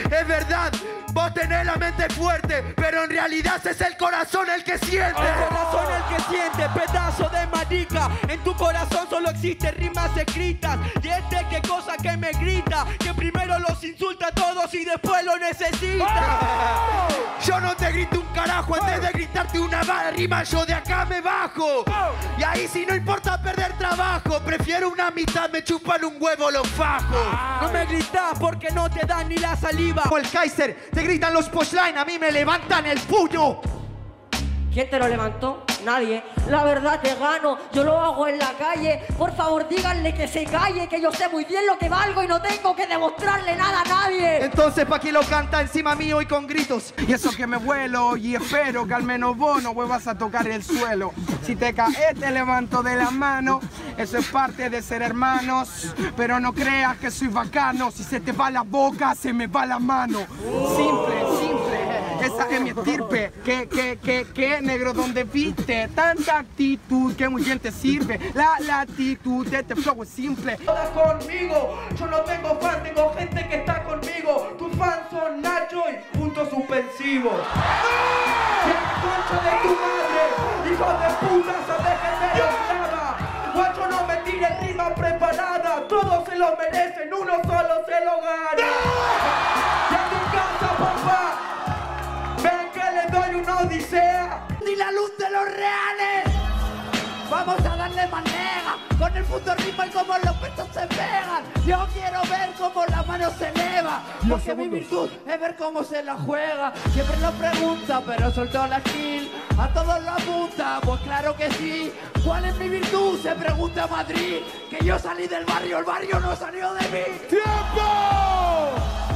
Es verdad, vos tenés la mente fuerte, pero en realidad es el corazón el que siente. El corazón el que siente, pedazo de marica. En tu corazón solo existen rimas escritas. Y qué cosa que me grita, que primero los insulta a todos y después lo necesita. Yo no te grito un carajo, antes de gritarte una rima yo de acá me bajo. Y ahí si no importa perder trabajo, prefiero una mitad, me chupan un huevo los fajos. No me gritas porque no te dan ni la saliva. Como el Kaiser, te gritan los pushline, a mí me levantan el puño. ¿Quién te lo levantó? Nadie. La verdad te gano, yo lo hago en la calle. Por favor díganle que se calle, que yo sé muy bien lo que valgo y no tengo que demostrarle nada a nadie. Entonces ¿pa' qué lo canta encima mío y con gritos? Y eso que me vuelo y espero que al menos vos no vuelvas a tocar el suelo. Si te caes te levanto de la mano, eso es parte de ser hermanos. Pero no creas que soy bacano, si se te va la boca se me va la mano. Simple, simple. Esa es mi estirpe, que negro donde viste tanta actitud que muy bien te sirve. La latitud de este flow es simple. Todas conmigo, yo no tengo fan, tengo gente que está conmigo. Tus fans son Nacho y puntos suspensivos. ¡La concha de tu madre! ¡Hijo de puta, sabes que te nada! Guacho, no me tires rima preparada, todos se lo merecen, uno solo se lo gana. ¡Y a tu casa, papá! ¡Ven que le doy una odisea! ¡Ni la luz de los reales! Vamos a darle manera con el puto ritmo y como los pechos se pegan. Yo quiero ver cómo la mano se eleva, porque mi virtud es ver cómo se la juega. Siempre lo pregunta, pero soltó la skill. A todos lo apunta, pues claro que sí. ¿Cuál es mi virtud? Se pregunta Madrid. Que yo salí del barrio, el barrio no salió de mí. ¡Tiempo!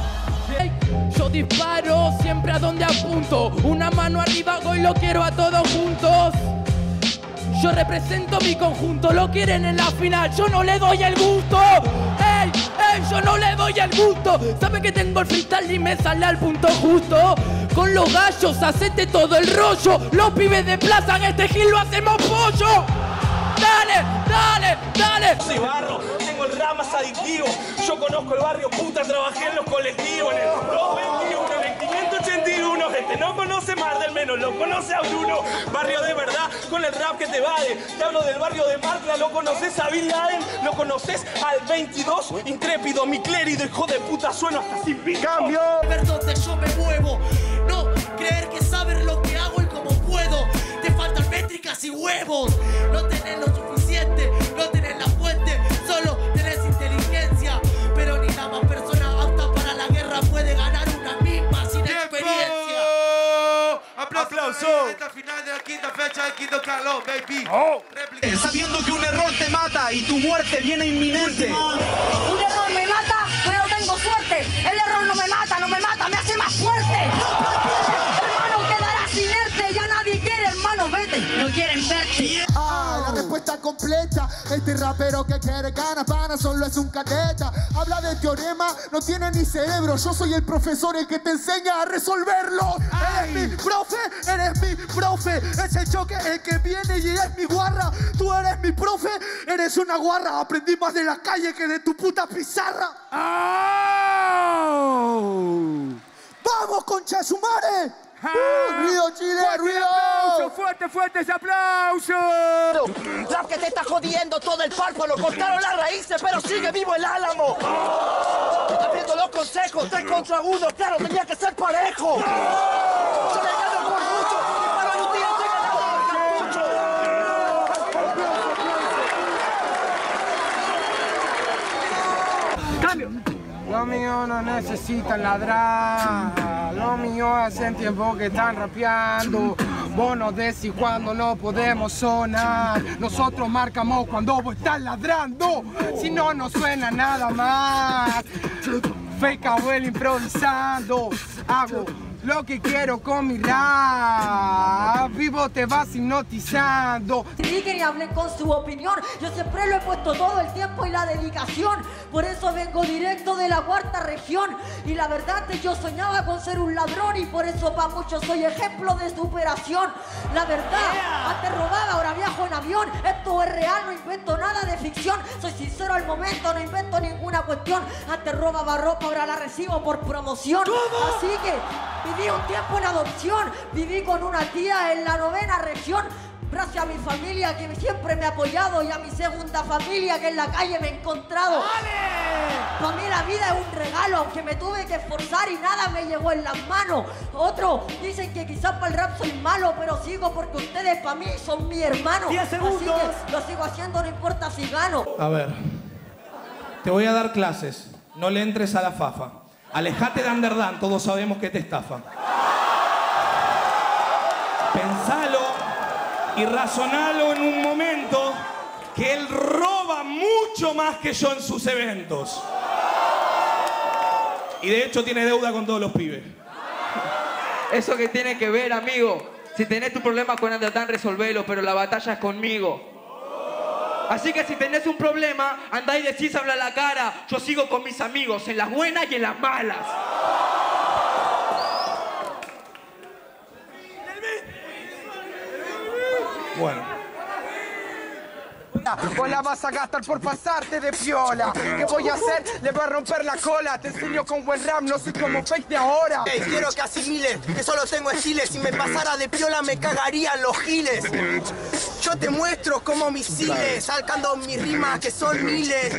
Yo disparo siempre a donde apunto. Una mano arriba, hoy lo quiero a todos juntos. Yo represento mi conjunto, lo quieren en la final, yo no le doy el gusto. ¡Ey! ¡Ey! Yo no le doy el gusto. Sabe que tengo el freestyle y me sale al punto justo. Con los gallos, hacete todo el rollo. Los pibes de plaza en este gil lo hacemos pollo. ¡Dale! ¡Dale! ¡Dale! Soy barro, tengo el rap más adictivo. Yo conozco el barrio, puta, trabajé en los colectivos. En el 221, en el 581. Gente no conoce más del menos, lo conoce a Bruno. Barrio de verdad, con el rap que te vale. Te hablo del barrio de Marcla, lo conoces a Bin Laden. Lo conoces al 22, intrépido, mi clérido, hijo de puta, sueno hasta sin pico. ¡Cambio! Ver dónde yo me muevo. No creer que saber lo que hago y cómo puedo. Te faltan métricas y huevos. No tenés lo suficiente, no tenés la fuente, solo tenés inteligencia. Pero ni la más persona apta para la guerra puede ganar una misma sin experiencia. ¡Aplauso! Esta final de la quinta fecha del quinto calor, baby. Sabiendo que un error te mata y tu muerte viene inminente. Un error me mata, pero tengo suerte. El error no me mata, me hace más fuerte. Hermano, quedarás inerte, ya nadie quiere, hermano, vete. No quieren verte. La respuesta completa. Este rapero que quiere ganas, pana, solo es un cadeta. Habla de teorema, no tiene ni cerebro. Yo soy el profesor, el que te enseña a resolverlo. Eres mi profe. Es el choque el que viene y es mi guarra. Tú eres mi profe, eres una guarra. Aprendí más de la calle que de tu puta pizarra. ¡Vamos, concha de su madre! ¡Ruido, Chile, ruido! ¡Fuerte ese aplauso! Rap que te está jodiendo todo el párpado, cortaron las raíces, pero sigue vivo el álamo. Te están viendo los consejos, 3 contra 1, claro, tenía que ser parejo. Yo le gano por mucho, y para un día te ganaba el capucho. ¡Cambio! Los míos no necesitan ladrar, los míos hacen tiempo que están rapeando. Vos nos decís cuando no podemos sonar, nosotros marcamos cuando vos estás ladrando. Si no, no suena nada más. Fake abuelo improvisando, hago lo que quiero con mi rap. Vivo te vas hipnotizando. Si que hablen con su opinión, yo siempre lo he puesto todo el tiempo y la dedicación. Por eso vengo directo de la cuarta región. Y la verdad es que yo soñaba con ser un ladrón y por eso para muchos soy ejemplo de superación. La verdad, antes robaba, ahora viajo en avión. Esto es real, no invento nada de ficción. Soy sincero al momento, no invento ninguna cuestión. Antes robaba ropa, ahora la recibo por promoción. Así que viví un tiempo en adopción. Viví con una tía en la 9ª región. Gracias a mi familia que siempre me ha apoyado y a mi segunda familia que en la calle me he encontrado. Para mí la vida es un regalo, aunque me tuve que esforzar y nada me llegó en las manos. Otros dicen que quizás para el rap soy malo, pero sigo porque ustedes para mí son mi hermano. 10 segundos. Así que lo sigo haciendo, no importa si gano. A ver, te voy a dar clases, no le entres a la fafa. Alejate de Underdance, todos sabemos que te estafa. Pensalo y razonalo en un momento que él roba mucho más que yo en sus eventos. Y de hecho tiene deuda con todos los pibes. Eso que tiene que ver, amigo. Si tenés tu problema con Underdance, resolvelo, pero la batalla es conmigo. Así que si tenés un problema, andá y decís, habla a la cara. Yo sigo con mis amigos, en las buenas y en las malas. Bueno. Vos la vas a gastar por pasarte de piola. ¿Qué voy a hacer? Le voy a romper la cola. Te enseño con buen rap, no soy como fake de ahora. Hey, quiero que asimiles que solo tengo estiles. Si me pasara de piola me cagarían los giles. Yo te muestro como misiles, salcando mis rimas que son miles.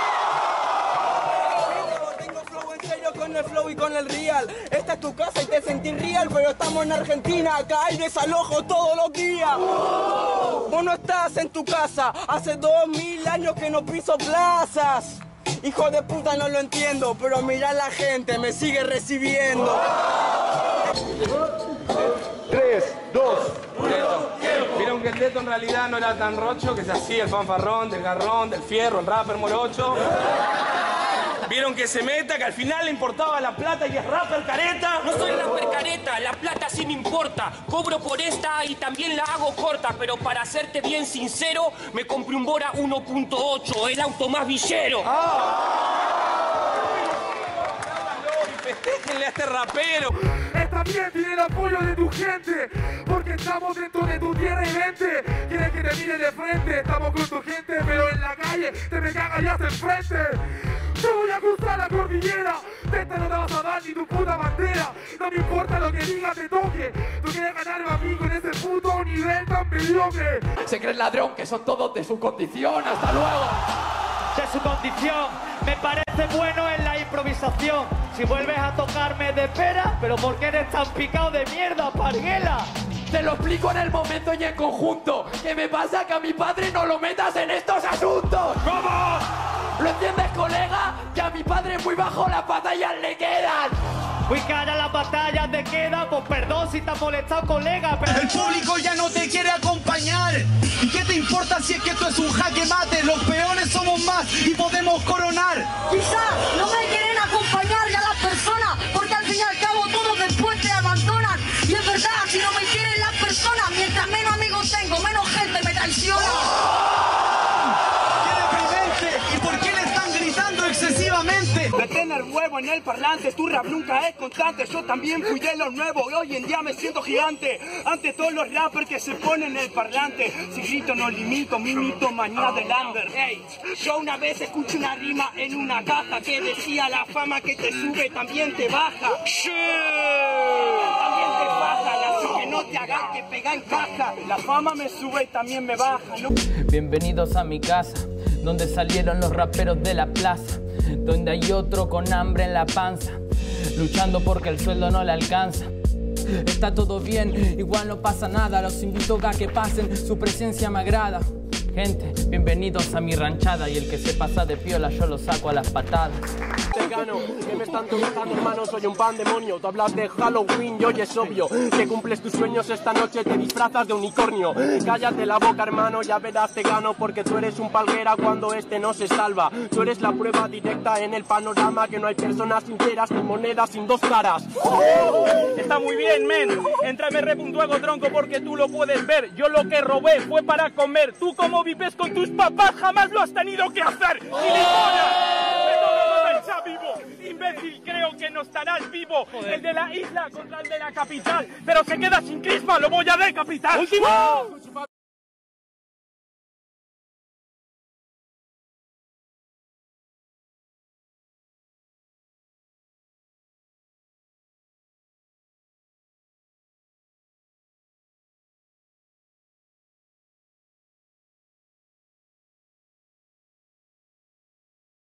Con el flow y con el real. Esta es tu casa y te sentís real, pero estamos en Argentina, acá hay desalojo todos los días. Vos no estás en tu casa, hace 2000 años que no piso plazas. Hijo de puta, no lo entiendo, pero mirá la gente, me sigue recibiendo. 3, 2, 1. Vieron que el Teto en realidad no era tan rocho, que se hacía el fanfarrón, del garrón, del fierro, el rapper morocho. Vieron que se meta, que al final le importaba la plata y es rapper careta. No soy rapper careta, la plata sí me importa. Cobro por esta y también la hago corta. Pero para serte bien sincero, me compré un Bora 1.8, el auto más villero. Festéjenle a este rapero. También tiene el apoyo de tu gente, porque estamos dentro de tu tierra y mente. Quieres que te mire de frente, estamos con tu gente, pero en la calle te me cagas y haces frente. Yo voy a cruzar la cordillera, de esta no te vas a dar ni tu puta bandera. No me importa lo que diga, te toque. Tú quieres ganarme a mí con ese puto nivel tan mediocre. Se cree el ladrón, que son todos de su condición. Hasta luego. De su condición, me parece bueno en la improvisación. Si vuelves a tocarme de pera, pero ¿por qué eres tan picado de mierda, parguela? Te lo explico en el momento y en conjunto. ¿Qué me pasa? Que a mi padre no lo metas en estos asuntos. ¿Cómo? ¿Lo entiendes, colega? Que a mi padre muy bajo las batallas le quedan. Muy cara las batallas te quedan. Pues perdón si te has molestado, colega, pero... El público ya no te quiere acompañar. ¿Y qué te importa si es que esto es un jaque mate? Los peones somos más y podemos coronar. Quizás no me quieren acompañar ya las personas, porque al fin y al cabo todos después te abandonan. Y es verdad, si no me quieren las personas, mientras menos amigos tengo, menos gente me traiciona. ¿Y por qué le están gritando excesivamente? Meten el huevo en el parlante, tu rap nunca es constante. Yo también fui de los nuevos y hoy en día me siento gigante ante todos los rappers que se ponen en el parlante. Si grito no limito, mi mitomanía del under. Hey, yo una vez escuché una rima en una caja que decía: la fama que te sube también te baja. También te baja, así que no te hagas que pega en caja. La fama me sube y también me baja, ¿no? Bienvenidos a mi casa, donde salieron los raperos de la plaza, donde hay otro con hambre en la panza, luchando porque el sueldo no le alcanza. Está todo bien, igual no pasa nada, los invito a que pasen, su presencia me agrada. Gente, bienvenidos a mi ranchada, y el que se pasa de piola yo lo saco a las patadas. te gano. Que me están tocando, hermano, soy un pandemonio. Tú hablas de Halloween y hoy es obvio que cumples tus sueños esta noche, te disfrazas de unicornio. Cállate la boca, hermano, ya verás te gano, porque tú eres un palguera cuando este no se salva. Tú eres la prueba directa en el panorama, que no hay personas sinceras ni monedas sin dos caras. Está muy bien, men. Entra MR.ego, tronco, porque tú lo puedes ver. Yo lo que robé fue para comer. Tú como vives con tus papás jamás lo has tenido que hacer. ¡Gilipollas! Vivo. Imbécil, creo que no estarás vivo. Joder. El de la isla contra el de la capital, pero se queda sin crisma, lo voy a decapitar. ¡Último!